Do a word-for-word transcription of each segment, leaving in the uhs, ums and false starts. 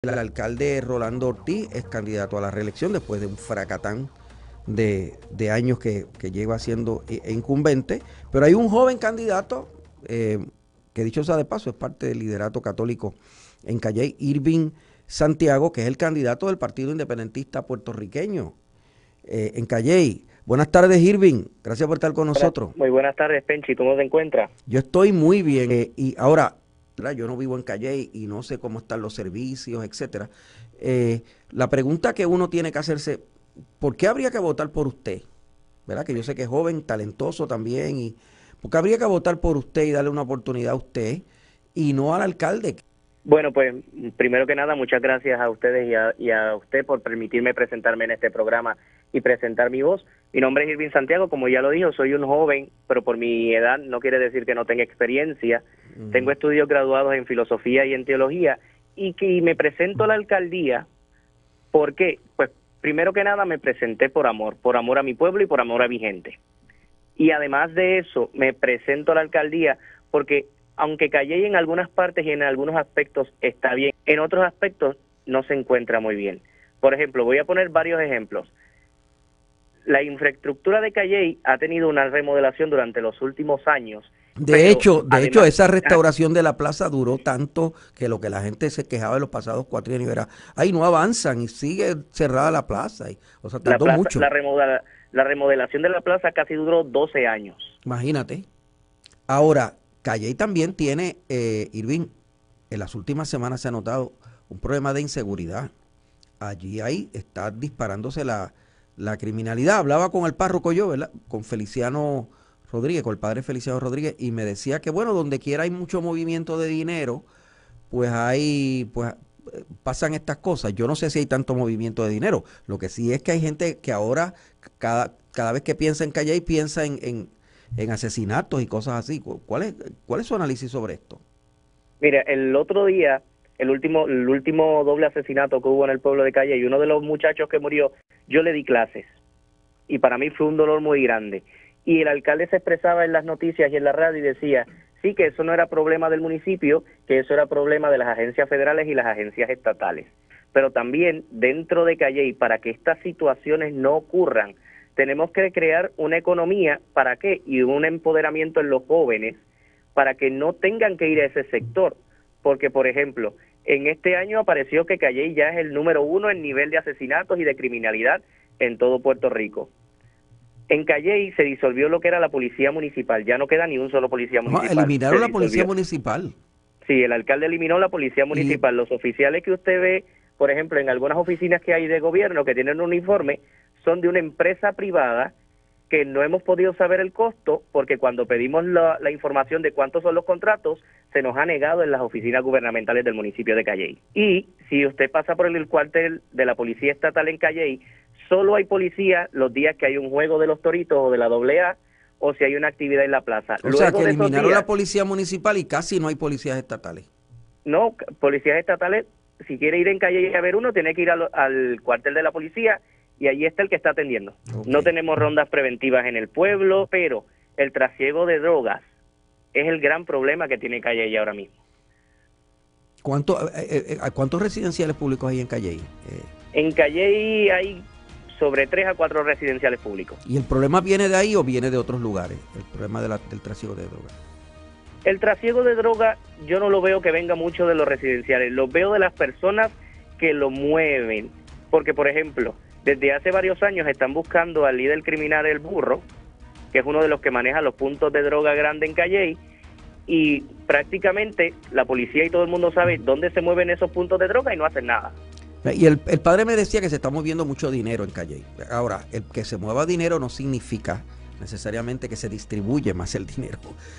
El alcalde Rolando Ortiz es candidato a la reelección después de un fracatán de, de años que, que lleva siendo incumbente, pero hay un joven candidato eh, que, dicho sea de paso, es parte del liderato católico en Calley, Irving Santiago, que es el candidato del Partido Independentista puertorriqueño eh, en Calley. Buenas tardes, Irving, gracias por estar con nosotros. Muy buenas tardes, Penchi, ¿cómo se encuentra? Yo estoy muy bien eh, y ahora, ¿verdad? Yo no vivo en Calley y no sé cómo están los servicios, etcétera. Eh, la pregunta que uno tiene que hacerse, ¿por qué habría que votar por usted? ¿Verdad? Que yo sé que es joven, talentoso también, y ¿por qué habría que votar por usted y darle una oportunidad a usted y no al alcalde? Bueno, pues primero que nada, muchas gracias a ustedes y a, y a usted por permitirme presentarme en este programa y presentar mi voz. Mi nombre es Irving Santiago, como ya lo dijo, soy un joven, pero por mi edad no quiere decir que no tenga experiencia. Uh-huh. Tengo estudios graduados en filosofía y en teología y que me presento a la alcaldía. ¿Por qué? Pues primero que nada me presenté por amor, por amor a mi pueblo y por amor a mi gente. Y además de eso, me presento a la alcaldía porque aunque Calley en algunas partes y en algunos aspectos está bien, en otros aspectos no se encuentra muy bien. Por ejemplo, voy a poner varios ejemplos. La infraestructura de Calley ha tenido una remodelación durante los últimos años. De hecho, de además, hecho, esa restauración de la plaza duró tanto que lo que la gente se quejaba de los pasados cuatro años era, ay, no avanzan y sigue cerrada la plaza. Y, o sea, tardó la plaza, mucho. La, remodela, la remodelación de la plaza casi duró doce años. Imagínate. Ahora, Calley también tiene, eh, Irving, en las últimas semanas se ha notado un problema de inseguridad. Allí ahí está disparándose la, la criminalidad. Hablaba con el párroco yo, ¿verdad? Con Feliciano Rodríguez, con el padre Feliciano Rodríguez, y me decía que, bueno, donde quiera hay mucho movimiento de dinero, pues hay, pues pasan estas cosas. Yo no sé si hay tanto movimiento de dinero. Lo que sí es que hay gente que ahora, cada, cada vez que piensa en Calley, piensa en, en en asesinatos y cosas así. ¿Cuál es, cuál es su análisis sobre esto? Mira, el otro día, el último, el último doble asesinato que hubo en el pueblo de Calley, y uno de los muchachos que murió, yo le di clases. Y para mí fue un dolor muy grande. Y el alcalde se expresaba en las noticias y en la radio y decía, sí, que eso no era problema del municipio, que eso era problema de las agencias federales y las agencias estatales. Pero también dentro de Calley, para que estas situaciones no ocurran, tenemos que crear una economía, ¿para qué? Y un empoderamiento en los jóvenes para que no tengan que ir a ese sector. Porque, por ejemplo, en este año apareció que Calley ya es el número uno en nivel de asesinatos y de criminalidad en todo Puerto Rico. En Calley se disolvió lo que era la policía municipal, ya no queda ni un solo policía municipal. No, eliminaron la policía municipal. Sí, el alcalde eliminó la policía municipal. Y los oficiales que usted ve, por ejemplo, en algunas oficinas que hay de gobierno que tienen un uniforme, son de una empresa privada que no hemos podido saber el costo porque cuando pedimos la, la información de cuántos son los contratos, se nos ha negado en las oficinas gubernamentales del municipio de Calley. Y si usted pasa por el cuartel de la Policía Estatal en Calley, solo hay policía los días que hay un juego de los Toritos o de la doble A o si hay una actividad en la plaza. O Luego sea, que eliminaron días, la policía municipal y casi no hay policías estatales. No, policías estatales, si quiere ir en Calley a ver uno, tiene que ir al, al cuartel de la policía y allí está el que está atendiendo. Okay. No tenemos rondas preventivas en el pueblo, pero el trasiego de drogas es el gran problema que tiene Calley ahora mismo. ¿Cuánto, eh, eh, ¿Cuántos residenciales públicos hay en Calley? Eh. En Calley hay sobre tres a cuatro residenciales públicos. ¿Y el problema viene de ahí o viene de otros lugares? El problema de la, del trasiego de drogas. El trasiego de droga yo no lo veo que venga mucho de los residenciales, lo veo de las personas que lo mueven. Porque, por ejemplo, desde hace varios años están buscando al líder criminal El Burro, que es uno de los que maneja los puntos de droga grande en Calley, y prácticamente la policía y todo el mundo sabe dónde se mueven esos puntos de droga y no hacen nada. Y el, el padre me decía que se está moviendo mucho dinero en Calley. Ahora, el que se mueva dinero no significa necesariamente que se distribuye más el dinero.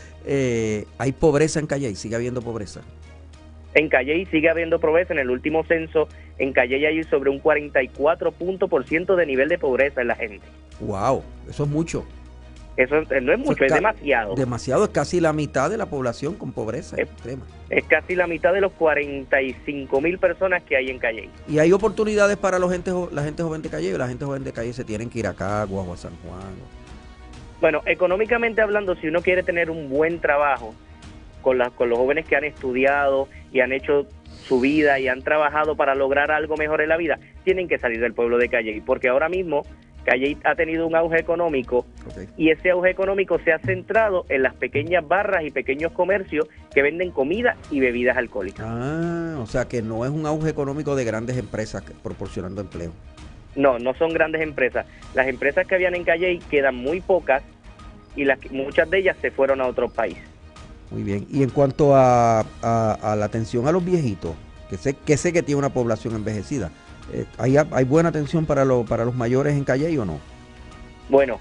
Eh, ¿Hay pobreza en Calley? ¿Sigue habiendo pobreza? En Calley sigue habiendo pobreza. En el último censo, en Calley hay sobre un cuarenta y cuatro por ciento de nivel de pobreza en la gente. ¡Wow! Eso es mucho. Eso no es mucho, es, es demasiado. Demasiado, es casi la mitad de la población con pobreza es, extrema. Es casi la mitad de los cuarenta y cinco mil personas que hay en Calley. ¿Y hay oportunidades para la gente, la gente joven de Calley? La gente joven de Calley se tienen que ir a Caguas o a San Juan. Bueno, económicamente hablando, si uno quiere tener un buen trabajo con, la, con los jóvenes que han estudiado y han hecho su vida y han trabajado para lograr algo mejor en la vida, tienen que salir del pueblo de Calley, porque ahora mismo Calley ha tenido un auge económico, okay, y ese auge económico se ha centrado en las pequeñas barras y pequeños comercios que venden comida y bebidas alcohólicas. Ah, o sea que no es un auge económico de grandes empresas proporcionando empleo. No, no son grandes empresas. Las empresas que habían en Calley quedan muy pocas y las, muchas de ellas se fueron a otros países. Muy bien. Y en cuanto a, a, a la atención a los viejitos, que sé que sé que tiene una población envejecida, eh, ¿hay, ¿hay buena atención para, lo, para los mayores en Calley o no? Bueno,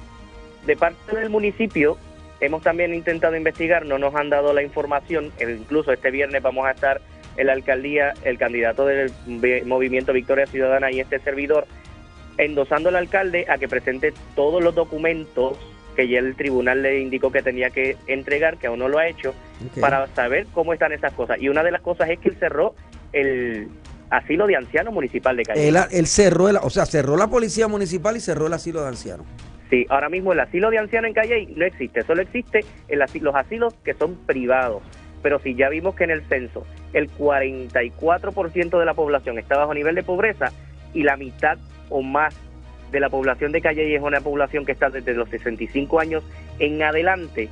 de parte del municipio hemos también intentado investigar, no nos han dado la información, incluso este viernes vamos a estar en la alcaldía, el candidato del Movimiento Victoria Ciudadana y este servidor, endosando al alcalde a que presente todos los documentos que ya el tribunal le indicó que tenía que entregar, que aún no lo ha hecho, okay, para saber cómo están esas cosas. Y una de las cosas es que él cerró el asilo de ancianos municipal de Calley. Él, él cerró, el, o sea, cerró la policía municipal y cerró el asilo de ancianos. Sí, ahora mismo el asilo de ancianos en Calley no existe, solo existe el asilo, los asilos que son privados. Pero si ya vimos que en el censo el cuarenta y cuatro por ciento de la población está bajo nivel de pobreza y la mitad o más de la población de Calley es una población que está desde los sesenta y cinco años en adelante,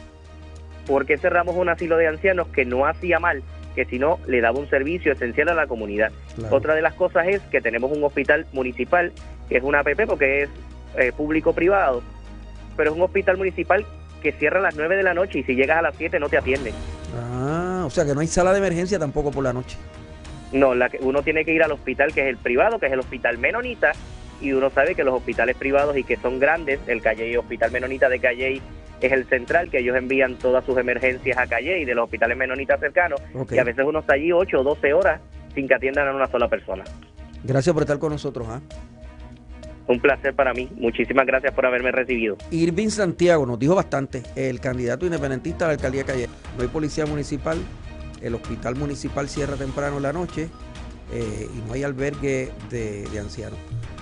¿por qué cerramos un asilo de ancianos que no hacía mal, que si no le daba un servicio esencial a la comunidad? Claro. Otra de las cosas es que tenemos un hospital municipal, que es una A P P porque es eh, público-privado, pero es un hospital municipal que cierra a las nueve de la noche y si llegas a las siete no te atienden. Ah, o sea que no hay sala de emergencia tampoco por la noche. No, la que uno tiene que ir al hospital que es el privado, que es el Hospital Menonita, y uno sabe que los hospitales privados y que son grandes, el Calley Hospital Menonita de Calley es el central, que ellos envían todas sus emergencias a Calley de los hospitales menonitas cercanos, okay, y a veces uno está allí ocho o doce horas sin que atiendan a una sola persona. Gracias por estar con nosotros, ¿ah? ¿eh? Un placer para mí, muchísimas gracias por haberme recibido. Irving Santiago nos dijo bastante, el candidato independentista a la alcaldía de Calley. No hay policía municipal, el hospital municipal cierra temprano en la noche, eh, y no hay albergue de, de ancianos.